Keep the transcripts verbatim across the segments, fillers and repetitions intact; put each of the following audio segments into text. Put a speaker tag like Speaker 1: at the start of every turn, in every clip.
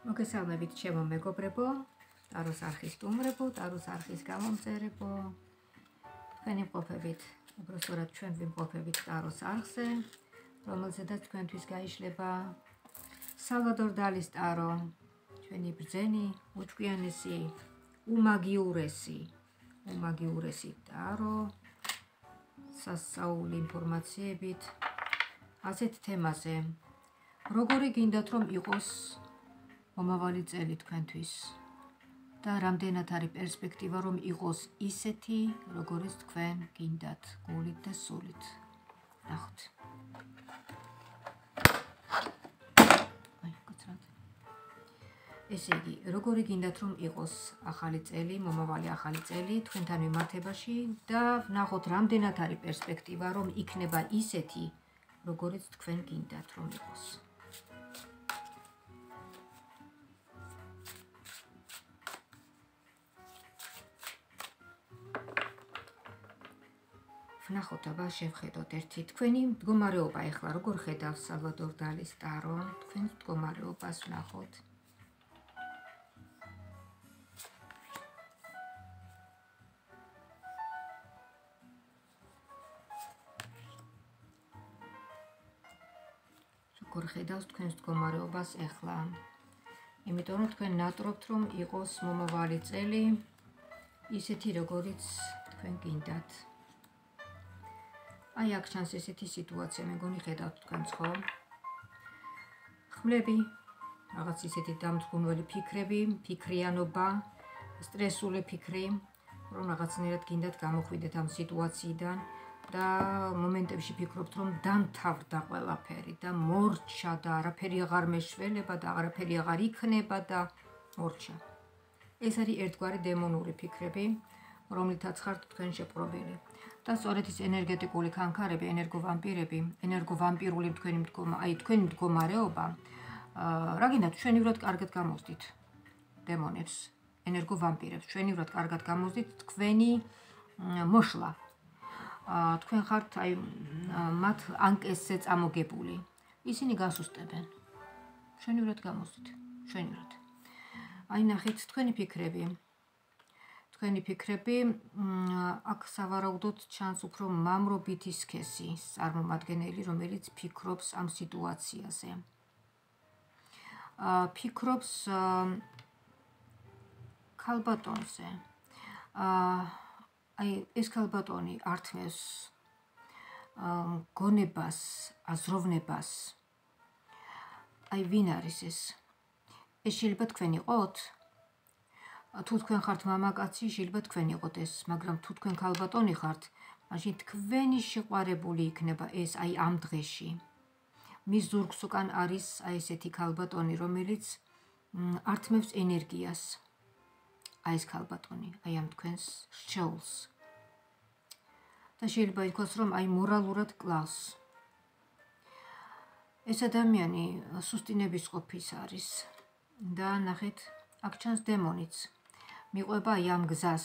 Speaker 1: მოგესალმებით ჩემო მეგობრებო, ტაროს არხის სტუმრებო, ტაროს არხის გამომწერებო. თქვენი მყოფებით, უბრალოდ ჩვენ ვიმყოფებით ტაროს არხზე, რომელზედაც თქვენთვის გაიშლება სალვადორ დალის ტარო, ჩვენი ბრძენი, უჩვიანესი, უმაგიურესი, უმაგიურესი ტარო, სასწაული ინფორმაციებით ასეთ თემაზე. როგორი გინდათ რომ იყოს მომავალი წელი თქვენთვის და რამდენად არის პერსპექტივა რომ იყოს ისეთი, როგორც თქვენ გინდათ გულით და სულით. ნახოთ. აი, გაცრად. ესე იგი, როგორი გინდათ რომ იყოს ახალი წელი, მომავალი ახალი წელი თქვენთან მიმართებაში და ნახოთ რამდენად არის პერსპექტივა რომ იქნება ისეთი, როგორც თქვენ გინდათ რომ იყოს. ნახოთ, აბა შევხედოთ ერთი თქვენი მდგომარეობა ეხლა როგორ ხედავს სალვადორ დალის ტარო, თქვენ მდგომარეობას ვნახოთ. როგორ ხედავს თქვენს მდგომარეობას ეხლა. იმიტომ რომ თქვენ ნატრობთ რომ იყოს მომავალი წელი ისეთი როგორიც თქვენ გინდათ. აი აქ ჩანს ესეთი სიტუაცია, მეგონი ხედავთ თქვენც ხო? ხმლები, რაღაც ისეთი დამძღუნველი ფიქრები, ფიქრიანობა, სტრესული ფიქრი, რომ რაღაცნაირად გინდათ გამოხვიდეთ ამ სიტუაციიდან და მომენტებში ფიქრობთ რომ დამთავრდა ყველაფერი და მორჩა და არაფერი აღარ მეშველება და არაფერი აღარ იქნება და მორჩა. ეს არის ერთგვარი დემონური ფიქრები, რომლითაც ხართ თქვენ შეპყრობილი. და სწორედ ის ენერგეტიკული ქანქარები, ენერგოვამპირები, ენერგოვამპირული თქვენი მდგომა, აი თქვენი მდგომარეობა, რა გინდათ ჩვენივრად კარგად გამოვსდით დემონებს, ენერგოვამპირებს, ჩვენივრად კარგად გამოვსდით თქვენი მოშლა. თქვენ ხართ აი მათ ანკესზე წამოგებული. ისინი გასუსტებენ. ჩვენივრად გამოვსდით, ჩვენივრად. აი ნახეთ თქვენი ფიქრები. თქვენი ფიქრები აქ სავარაუდოდ ჩანს უფრო მამრობითი სქესის წარმომადგენელი, რომელიც ფიქრობს ამ სიტუაციაზე. ფიქრობს ქალბატონზე. აი ეს ქალბატონი ართმევს გონებას, აზროვნებას. აი ვინ არის ეს? ეს შეიძლება თქვენ იყოთ? თუ თქვენ ხართ მამაკაცი, შეიძლება თქვენ იყოთ ეს, მაგრამ თუ თქვენ ქალბატონი ხართ, მაშინ თქვენი შეყვარებული იქნება ეს აი ამ დღეში. მის ზურგს უკან არის აი ესეთი ქალბატონი, რომელიც ართმევს ენერგიას. აი ეს ქალბატონი, აი ამ თქვენს რჩეულს. და შეიძლება ითქვას, რომ აი მორალურად კლავს. ეს ადამიანი სუსტინების ყოფის არის. და ნახეთ, აქ ჩანს დემონიც. მიყვება აი ამ გზას.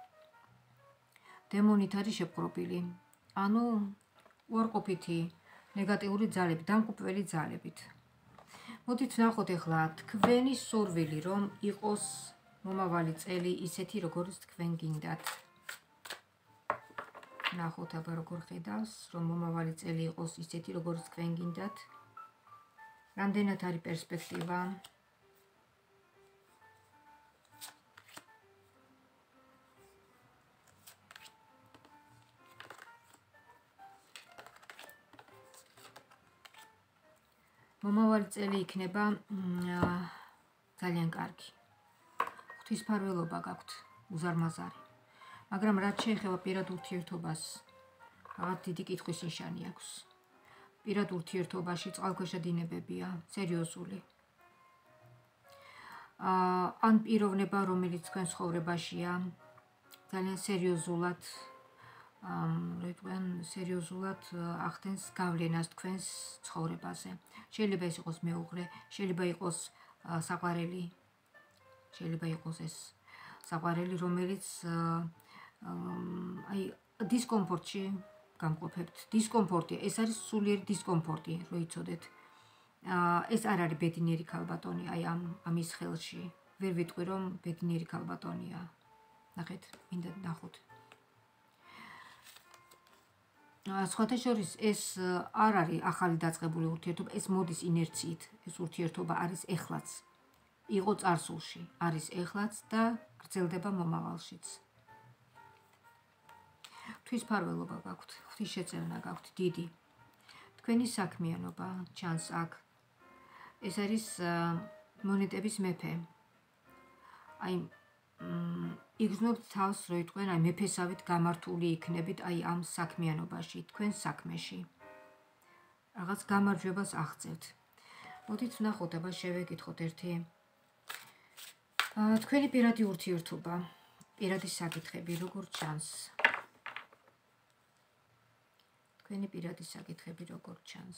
Speaker 1: დემონით არის შეპყრობილი. ანუ უარყოფითი, ნეგატიური ძალები, დამკვირვებელი ძალებით. მოდით ნახოთ ეხლა თქვენი სურვილი რომ იყოს მომავალი წელი ისეთი როგორც თქვენ გინდათ. ნახოთ აბა როგორ ხედავს რომ მომავალი წელი იყოს ისეთი როგორც თქვენ გინდათ. რამდენად არის პერსპექტივა. მომავალი წელი იქნება ძალიან კარგი. ღვთისმფარველობა გაქვთ, უზარმაზარი. მაგრამ რაც შეეხება პირად ურთიერთობას, რაღაც დიდი კითხვის ნიშანი აქვს. პირად ურთიერთობაში წყალქვეშა დინებებია, სერიოზული. ან პიროვნება, რომელიც თქვენ ცხოვრებაშია, ძალიან სერიოზულად რეტყვიან სერიოზულად ახდენს გავლენას თქვენს ცხოვრებაზე. შეიძლება ეს იყოს მეუღლე, შეიძლება იყოს საყვარელი, შეიძლება იყოს ეს საყვარელი, რომელიც აი დისკომფორტში გამყოფებთ. დისკომფორტი, ეს არის სულიერი დისკომფორტი, რო იცოდეთ. ეს არ არის ბედნიერი ქალბატონი, აი ამ ამის ხელში. ვერ ვიტყვი რომ ბედნიერი ქალბატონია. ნახეთ, მინდა ნახოთ. სხვათა შორის ეს არ არის ახალი დაწყებული ურთიერთობა, ეს მოდის ინერციით. ეს ურთიერთობა არის ეხლაც. იყო წარსულში, არის ეხლაც და გრძელდება მომავალშიც. ღვთისმფარველობა გაქვთ, ღვთისშეწევნა გაქვთ დიდი. თქვენი საქმიანობა ჩანს აქ. ეს არის მონეტების მეფე. აი იგრძნობთ თავს, რომ თქვენ აი მეფესავით გამართული იქნებით აი ამ საქმიანობაში, თქვენ საქმეში. რაღაც გამარჯვებას აღწევთ. მოდით ვნახოთ, აბა შევეკითხოთ ერთი. თქვენი პირადი ურთიერთობა, პირადი საკითხები როგორ ჩანს? თქვენი პირადი საკითხები როგორ ჩანს?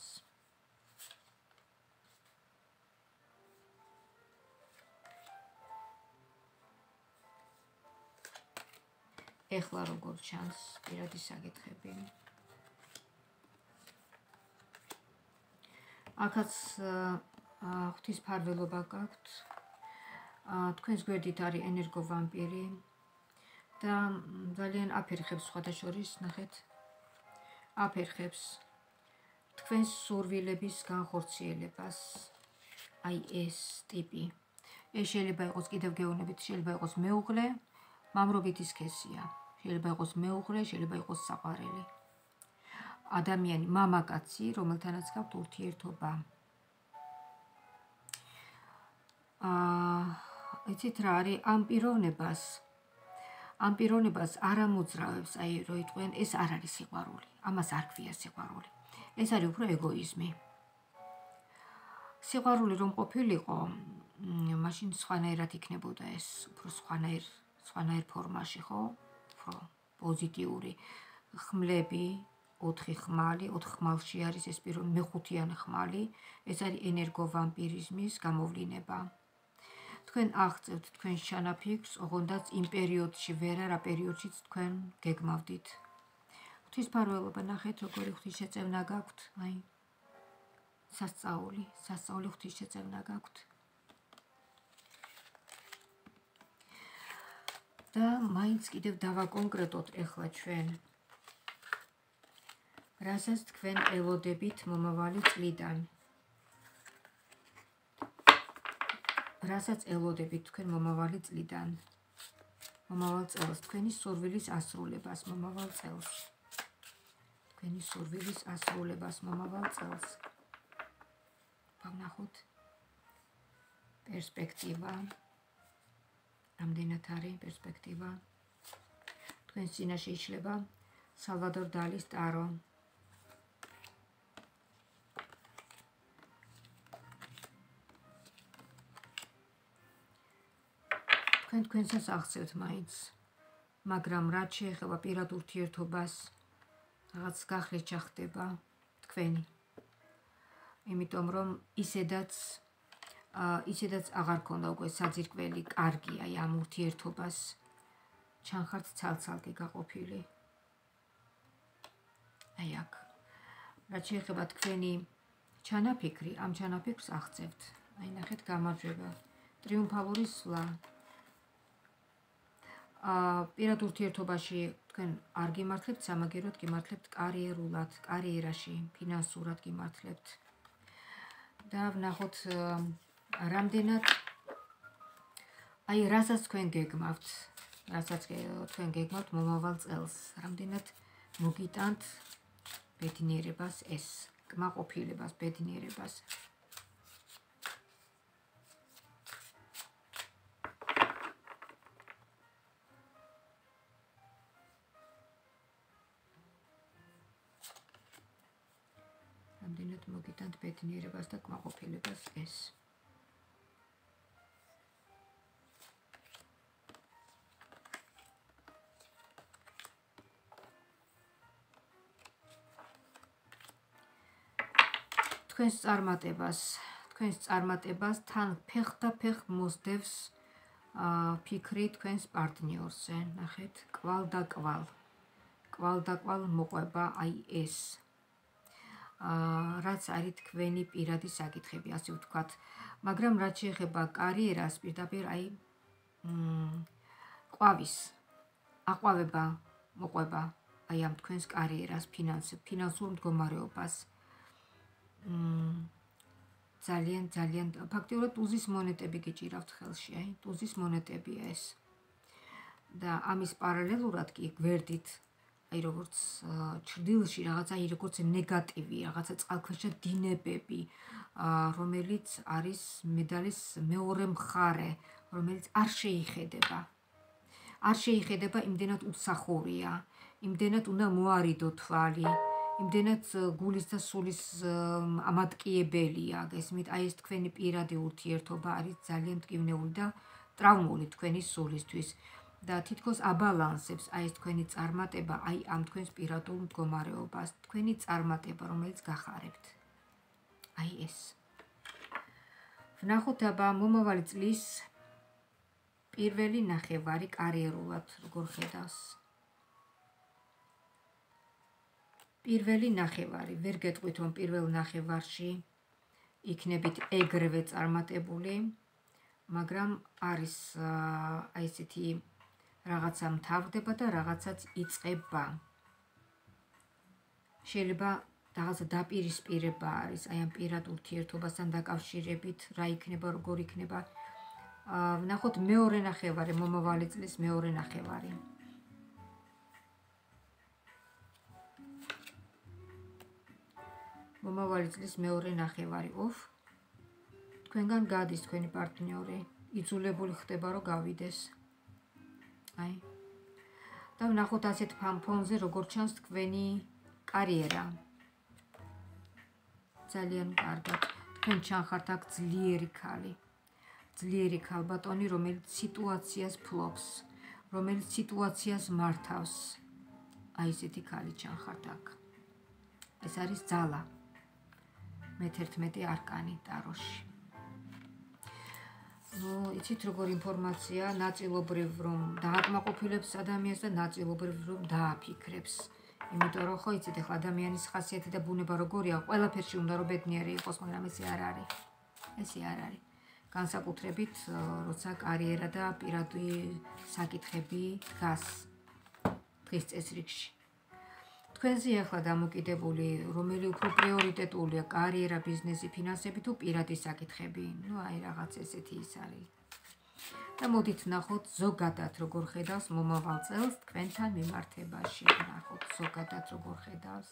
Speaker 1: ეხლა როგორ ჩანს პირადი საკითხები? აქაც ღვთისმფარველობა გაქვთ. თქვენს გვერდით არის ენერგოვამპირი და ძალიან აფერხებს სხვათა შორის, ნახეთ. აფერხებს თქვენს სურვილების განხორციელებას. აი ეს ტიპი. ეს შეიძლება იყოს კიდევ გეუბნებით, შეიძლება იყოს მეუღლე, მამრობითი სქესია. შეიძლება იყოს მეუღლე, შეიძლება იყოს საყვარელი. ადამიანი, მამაკაცი, რომელთანაც გაქვთ ურთიერთობა. აა, იცით რა არის ამ პიროვნებას? ამ პიროვნებას არ ამოძრავებს, აი რო იტყვიან, ეს არ არის სიყვარული. ამას არ ქვია სიყვარული. ეს არის უფრო ეგოიზმი. სიყვარული რომ ყოფილიყო, მაშინ სხვანაირად იქნებოდა ეს, უფრო სხვანაირ, სხვანაირ ფორმაში, ხო? უფრო პოზიტიური ხმლები, ოთხი ხმალი, ოთხ ხმალში არის ეს პირო მეხუთიანი ხმალი, ეს არის ენერგოვამპირიზმის გამოვლინება. თქვენ აღწევთ თქვენს ჩანაფიქრს, ოღონდაც იმ პერიოდში ვერ არა პერიოდშიც თქვენ გეგმავდით. ღვთისმფარველობა, ნახეთ, როგორი ღვთისშეწევნა გაქვთ, აი სასწაული, სასწაული ღვთისშეწევნა გაქვთ. და მაინც კიდევ დავაკონკრეტოთ ეხლა ჩვენ. რასაც თქვენ ელოდებით მომავალი წლიდან. რასაც ელოდებით თქვენ მომავალი წლიდან. მომავალ წელს, თქვენი სურვილის ასრულებას მომავალ წელს. თქვენი სურვილის ასრულებას მომავალ წელს. ვნახოთ პერსპექტივა. რამდენად არის პერსპექტივა? თქვენ წინაშე იშლება სალვადორ დალის ტარო. თქვენ თქვენსაც აღწევთ მაინც, მაგრამ რაც შეეხება პირად ურთიერთობას, რაღაც გახლეჩა ხდება თქვენი. იმიტომ რომ ისედაც ისედაც აღარ ქონდა უკვე საძირკველი კარგი აი ამ ურთიერთობას. ჩანხართ ცალ-ცალკე გაყოფილი. აი აქ. რაც შეეხება თქვენი ჩანაფიქრი, ამ ჩანაფიქრს აღწევთ. აი ნახეთ გამარჯვება. ტრიუმფალური სვლა. აა პირად ურთიერთობაში თქვენ არ გიმართლებთ სამაგეროდ, გიმართლებთ კარიერულად, კარიერაში, ფინანსურად გიმართლებთ. და ვნახოთ რამდენად აი რასაც თქვენ გეგმავთ, რასაც თქვენ გეგმავთ მომავალ წელს, რამდენად მოგიტანთ ბედნიერებას ეს, კმაყოფილებას, ბედნიერებას. რამდენად მოგიტანთ ბედნიერებას და კმაყოფილებას ეს. თქვენს წარმატებას, თქვენს წარმატებას თან ფეხდაფეხ მოსდევს ფიქრი თქვენს პარტნიორზე. ნახეთ, კვალ და კვალ. კვალ და კვალ მოყვება აი ეს. რაც არის თქვენი პირადი საკითხები, ასე ვთქვათ. მაგრამ რაც შეეხება კარიერას, პირდაპირ აი ყვავის აყვავება მოყვება აი ამ თქვენს კარიერას, ფინანსურ მდგომარეობას. ძალიან ძალიან ფაქტიურად ტუზის მონეტები გიჭირავთ ხელში, აი ტუზის მონეტებია ეს. და ამის პარალელურად კი გვერდით აი როგორც ჩრდილში რაღაცა აი როგორც ნეგატივი, რაღაცა წყალქვეშა დინებები, რომელიც არის მედალის მეორე მხარე, რომელიც არ შეიხედება. არ შეიხედება, იმდენად უსახურია, იმდენად უნდა მოარიდო თვალი, იმდენად გულის და სულის ამატკიებელია, გესმით, აი ეს თქვენი პირადი ურთიერთობა არის ძალიან მტკივნეული და ტრავმული თქვენი სულისთვის. და თითქოს აბალანსებს აი ეს თქვენი წარმატება, აი ამ თქვენს პირადულ მდგომარეობას, თქვენი წარმატება, რომელიც გახარებთ. აი ეს. ვნახოთ აბა მომავალი წლის პირველი ნახევარი კარიერულად როგორ ხედავს. პირველი ნახევარი, ვერ გეტყვით რომ პირველ ნახევარში იქნებით ეგრევე წარმატებული, მაგრამ არის აი ესეთი რაღაცა მთავრდება და რაღაცაც იწყება. შეიძლება რაღაცა დაპირისპირება არის აი ამ პირად ურთიერთობასთან დაკავშირებით, რა იქნება, როგორ იქნება. ვნახოთ მეორე ნახევარი, მომავალი წლის მეორე ნახევარი. მომავალი წლის მეორე ნახევარი. ოფ. თქვენგან გადის თქვენი პარტნიორი, იძულებული ხდება რომ გავიდეს. აი. და ვნახოთ ასეთ ფონზე როგორ ჩანს თქვენი კარიერა. ძალიან კარგად. თქვენ ჩანხართ აქ ძლიერი ქალი. ძლიერი ქალბატონი, რომელიც სიტუაციას ფლობს, რომელიც სიტუაციას მართავს. აი ესეთი ქალი ჩანხართ აქ. ეს არის ძალა. მეთერთმეტე არკანი ტაროში. ნუ, იცით როგორ ინფორმაცია, ნაწილობრივ რომ დააკმაყოფილებს ადამიანს და ნაწილობრივ რომ დააფიქრებს. იმიტომ რომ ხო იცით, ახლა ადამიანის ხასიათი და ბუნება როგორია, ყველაფერში უნდა რომ ბედნიერი იყოს, მაგრამ ესე არ არის. ესე არ არის. განსაკუთრებით, როცა კარიერა და პირადი საკითხები დგას დღის წესრიგში. თქვენზე ახლა დამოკიდებული, რომელი უფრო პრიორიტეტულია, კარიერა, ბიზნესი, ფინანსები თუ პირადი საკითხები. ნუ აი რაღაც ესეთი ის არის. და მოდით ვნახოთ ზოგადად როგორ ხედავს მომავალ წელს თქვენთან მიმართებაში. ვნახოთ ზოგადად როგორ ხედავს.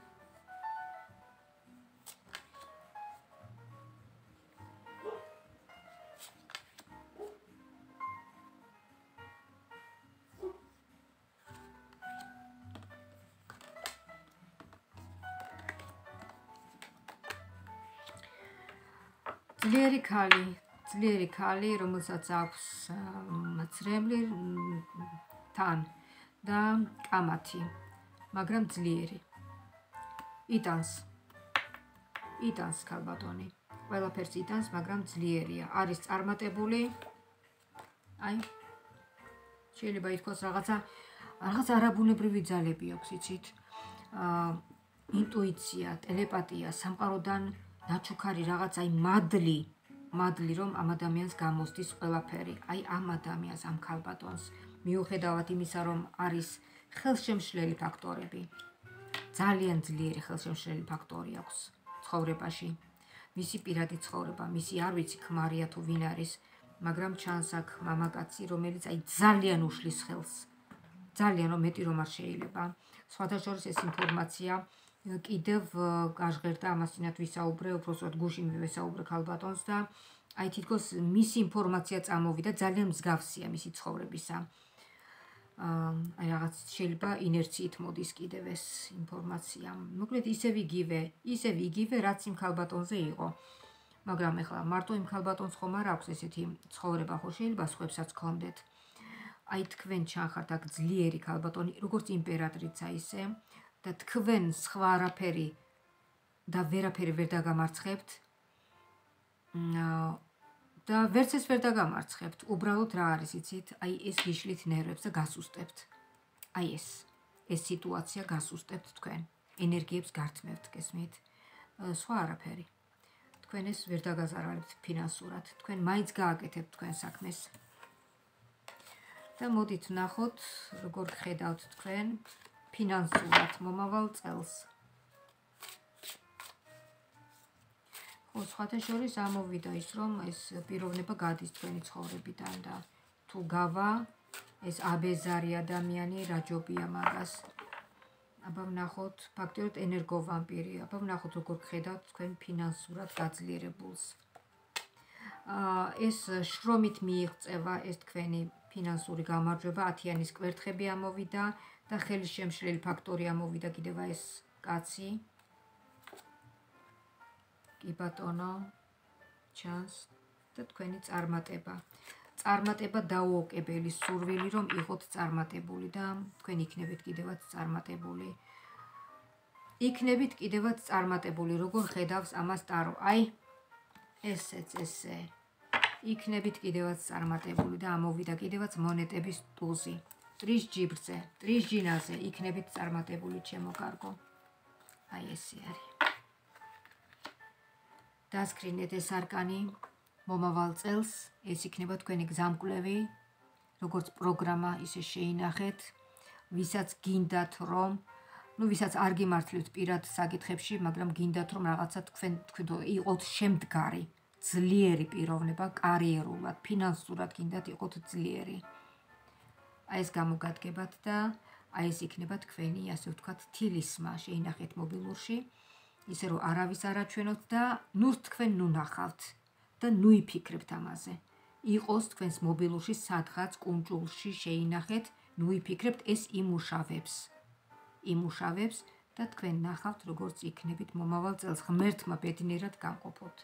Speaker 1: ძლიერი ქალი, ძლიერი ქალი, რომელსაც აქვს მაცრემლი თან და კამათი, მაგრამ ძლიერი. იტანს. იტანს ქალბატონი. ყველაფერს იტანს, მაგრამ ძლიერია. არის წარმატებული. აი. შეიძლება ითქვას რაღაცა რაღაც არაბუნებრივი ძალები აქვს, იცით? აა ინტუიცია, ტელეპათია, სამყაროდან ნაჩუქარი რაღაც აი მადლი, მადლი რომ ამ ადამიანს გამოსდის ყველაფერი, აი ამ ადამიანს, ამ ქალბატონს, მიუხედავად იმისა, რომ არის ხელშემშლელი ფაქტორები. ძალიან ძლიერი ხელშემშლელი ფაქტორი აქვს ცხოვრებაში. მისი პირადი ცხოვრება, მისი არ ვიცი ქმარია თუ ვინ არის, მაგრამ ჩანს აქ მამაკაცი, რომელიც აი ძალიან უშლის ხელს. ძალიან რომ მეტი რომ არ შეიძლება. სხვათა შორის ეს ინფორმაცია კიდევ გაჟღერდა, ამასთანავე ვისაუბრე, უბრალოდ გუშინ ვისაუბრე ქალბატონს და აი თითქოს მისი ინფორმაცია წამოვიდა, ძალიან მსგავსია მისი ცხოვრებისა. აი რაღაც შეიძლება ინერციით მოდის კიდევ ეს ინფორმაცია. მოკლედ ისევ იგივე, ისევ იგივე, რაც იმ ქალბატონზე იყო. მაგრამ ეხლა მარტო იმ ქალბატონს ხომ არ აქვს ესეთი ცხოვრება, ხო შეიძლება სხვებსაც გქონდეთ. აი თქვენ ჩანხართ აქ ძლიერი ქალბატონი, როგორც იმპერატრიცა ისე და თქვენ სხვა არაფერი და ვერაფერი ვერ დაგამარცხებთ. და ვერც ეს ვერ დაგამარცხებთ. უბრალოდ რა არის, იცით? აი ეს გიშლით ნერვებს და გასუსტებთ. აი ეს. ეს სიტუაცია გასუსტებთ თქვენ. ენერგიებს გართმევთ, გესმით? სხვა არაფერი. თქვენ ეს ვერ დაგაზარალებთ ფინანსურად, თქვენ მაინც გააკეთებთ თქვენ საქმეს. და მოდით ვნახოთ, როგორ ხედავთ თქვენ ფინანსურად მომავალ წელს. ხო, სხვათა შორის ამოვიდა ის, რომ ეს პიროვნება გადის თქვენი ცხოვრებიდან და თუ გავა ეს აბეზარი ადამიანი რა ჯობია მაგას. აბა ვნახოთ, ფაქტიურად ენერგოვამპირი, აბა ვნახოთ როგორ ხედავთ თქვენ ფინანსურად გაძლიერებულს. ეს შრომით მიიღწევა ეს თქვენი ფინანსური გამარჯვება, ათიანის კვერთხები ამოვიდა და ხელის შემშლელი ფაქტორი ამოვიდა კიდევ ეს კაცი. კი ბატონო, ჩანს და თქვენი წარმატება. წარმატება დაუოკებელი სურვილი რომ იყოთ წარმატებული და თქვენ იქნებით კიდევაც წარმატებული. იქნებით კიდევაც წარმატებული, როგორ ხედავს ამას ტარო. აი, ესეც ესე. იქნებით კიდევაც წარმატებული და ამოვიდა კიდევაც მონეტების ტუზი. ტრის ჯიბრზე, ტრის ჯინაზე იქნებით წარმატებული, ჩემო კარგო. აი ესე არის. დასკრინეთ ეს არკანი მომავალ წელს, ეს იქნება თქვენი გზამკვლევი, როგორც პროგრამა, ისე შეინახეთ, ვისაც გინდათ რომ, ну, ვისაც არ გიმართლებთ პირად საკითხებში, მაგრამ გინდათ რომ რაღაცა თქვენ თქვენ იყოთ შემდგარი, ძლიერი პიროვნება, კარიერულად, ფინანსურად გინდათ იყოთ ძლიერი. აი ეს გამოგადგებათ და აი ეს იქნება თქვენი, ასე ვთქვათ, თილისმა, შეინახეთ მობილურში, ისე რომ არავის არ აჩვენოთ და ნურთ თქვენ ნუ ნახავთ. და ნუ იფიქრებთ ამაზე. იყოს თქვენს მობილურში სადღაც კუნჭულში შეინახეთ, ნუ იფიქრებთ, ეს იმუშავებს. იმუშავებს და თქვენ ნახავთ, როგორც იქნებით მომავალ წელს, ღმერთმა ბედნიერად გამყოფოთ.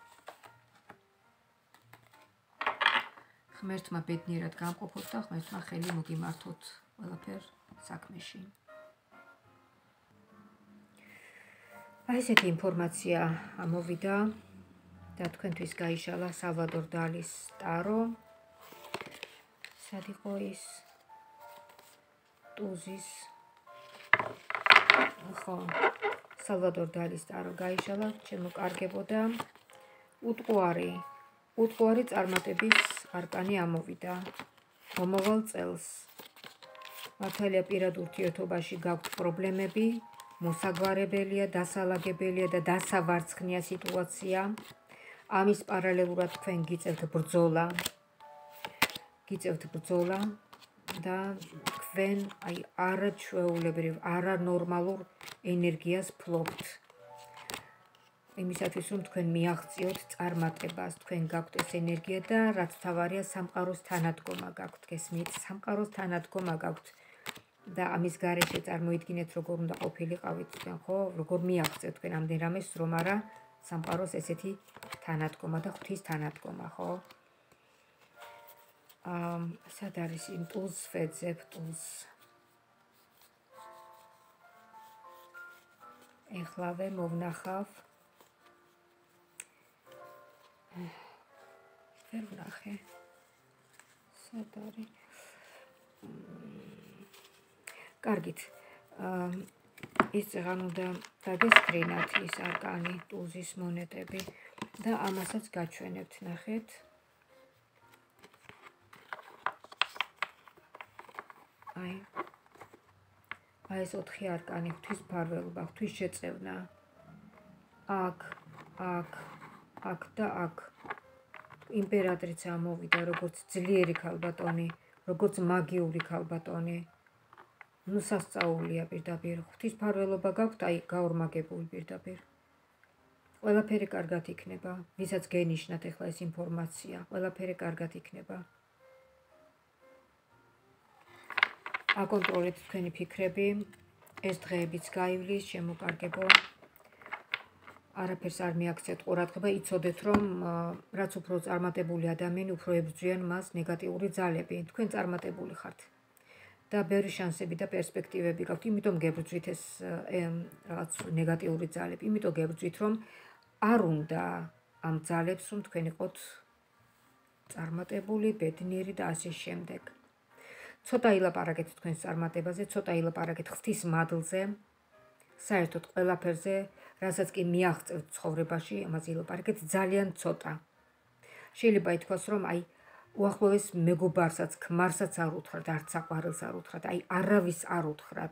Speaker 1: ღმერთმა ბედნიერად გამყოფოთ და ღმერთმა ხელი მოგიმართოთ ყველაფერ საქმეში. აი ესეთი ინფორმაცია ამოვიდა. და თქვენთვის გაიშალა სალვადორ დალის ტარო. სად იყო ის ტუზის? ხო, სალვადორ დალის ტარო გაიშალა, ჩემო კარგებო და უტყუარი, უტყუარი წარმატების არკანი ამოვიდა. მომავალ წელს. მართალია პირად ურთიერთობაში გაქვთ პრობლემები, მოსაგვარებელია, დასალაგებელია და დასავარცხნია სიტუაცია. ამის პარალელურად თქვენ გიწევთ ბრძოლა. გიწევთ ბრძოლა და თქვენ აი არაჩვეულებრივ, არანორმალურ ენერგიას ფლობთ. იმისათვის რომ თქვენ მიაღწიოთ წარმატებას, თქვენ გაქვთ ეს ენერგია და რაც თავარია სამყაროს თანადგომა გაქვთ, გესმით? სამყაროს თანადგომა გაქვთ. და ამის გარეშე წარმოიდგინეთ როგორ უნდა ყოფილიყავით თქვენ, ხო? როგორ მიაღწევთ თქვენ ამდენ რამეს, რომ არა სამყაროს ესეთი თანადგომა და ღვთის თანადგომა, ხო? აა, სად არის იმ ტულს ვეძებ, ტულს. ეხლავე მოვნახავ. ვერ ვნახე. სად არის? კარგით. აა ის წეღან უნდა დაგესკრინათ ის არკანი, ტუზის მონეტები და ამასაც გაჩვენებთ, ნახეთ. აი. აი ეს ოთხი არკანი, ღვთის მფარველობა, ღვთის შეწევნა. აქ, აქ, აქ და აქ. იმპერატრიც ამოვიდა, როგორც ძლიერი ქალბატონი, როგორც მაგიური ქალბატონი. ნუ სასწაულია პირდაპირ, ღვთის მფარველობა გაქვთ, აი გაორმაგებული პირდაპირ. ყველაფერი კარგად იქნება, ვისაც გენიშნათ ახლა ეს ინფორმაცია, ყველაფერი კარგად იქნება. აკონტროლებთ თქვენი ფიქრები, ეს დღეებიც გაივლის, შემოკარგებო. არაფერს არ მიაქცევთ ყურადღება, იცოდეთ რომ რაც უფრო წარმატებული ადამიანი, უფრო ებრძვიან მას ნეგატიური ძალები. თქვენ წარმატებული ხართ. და ბევრი შანსები და პერსპექტივები გაქვთ, იმიტომ გებრძვით ეს რაღაც ნეგატიური ძალები, იმიტომ გებრძვით რომ არ უნდა ამ ძალებს რომ თქვენ იყოთ წარმატებული, ბედნიერი და ასე შემდეგ. ცოტა ილაპარაკეთ თქვენს წარმატებაზე, ცოტა ილაპარაკეთ ღვთის მადლზე, საერთოდ ყველაფერზე, რასაც კი მიაღწევთ ცხოვრებაში, ამაზე ილაპარაკეთ ძალიან ცოტა. შეიძლება ითქვას, რომ აი უახლოეს მეგობარსაც, ქმარსაც არ უთხრათ, არც საყვარელს არ უთხრათ, აი არავის არ უთხრათ.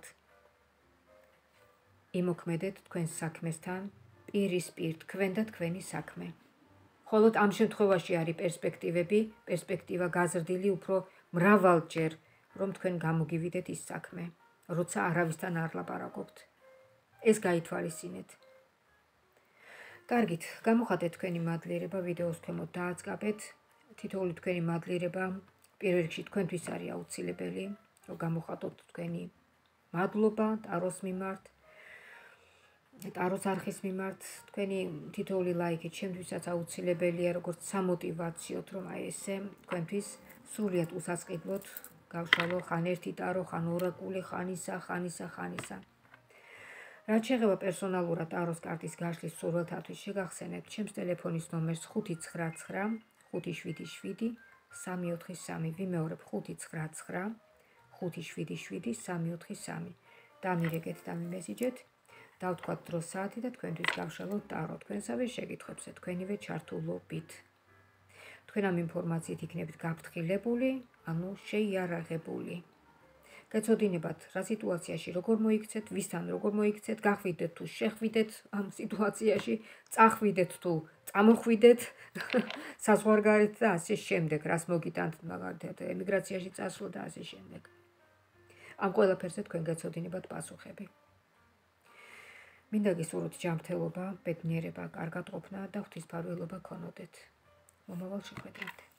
Speaker 1: იმოქმედეთ თქვენს საქმესთან პირისპირ თქვენ და თქვენი საქმე. ხოლო ამ შემთხვევაში არის პერსპექტივები, პერსპექტივა გაზრდილი უფრო მრავალჯერ, რომ თქვენ გამოგივიდეთ ის საქმე, როცა არავისთან არ ლაპარაკობთ. ეს გაითვალისწინეთ. კარგით, გამოხატეთ თქვენი მადლიერება, ვიდეოს ქვემოთ დააწყაბეთ. თითოეული თქვენი მადლიერება პირველ რიგში თქვენთვის არის აუცილებელი, რომ გამოხატოთ თქვენი მადლობა ტაროს მიმართ, ტაროს არხის მიმართ. თქვენი თითოეული ლაიქი ჩემთვისაც აუცილებელია, როგორც სამოტივაციოდ, რომ აი ესე თქვენთვის სრულიად უსასყიდლოდ გავშალო ხან ერთი ტარო, ხან ორაკული, ხან ისა, ხან ისა, ხან ისა. რაც შეეხება პერსონალურად ტაროს კარტის გაშლის სურვილთათვის, შეგახსენებთ ჩემს ტელეფონის ნომერს ხუთი ცხრა ცხრა ხუთი შვიდი შვიდი სამი ოთხი სამი. ვიმეორებ ხუთი ცხრა ცხრა ხუთი შვიდი შვიდი სამი ოთხი სამი. დამირეკეთ და მიმესიჯეთ. დავთქვათ დრო საათი და თქვენთვის გავშალოთ ტარო თქვენსავე შეკითხვებზე თქვენივე ჩართულობით. თქვენ ამ ინფორმაციით იქნებით გაფრთხილებული, ანუ შეიარაღებული. გეცოდინებათ რა სიტუაციაში როგორ მოიქცეთ, ვისთან როგორ მოიქცეთ, გახვიდეთ თუ შეხვიდეთ ამ სიტუაციაში, წახვიდეთ თუ წამოხვიდეთ საზღვარგარეთ და ასე შემდეგ, რას მოგიტანთ მაგალითად ემიგრაციაში წასვლა და ასე შემდეგ. ამ ყველაფერზე თქვენ გეცოდინებათ პასუხები. მინდა გისურვოთ ჯანმრთელობა, ბედნიერება, კარგად ყოფნა და ღვთისმფარველობა ქონოდეთ. მომავალ შეხვედრამდე.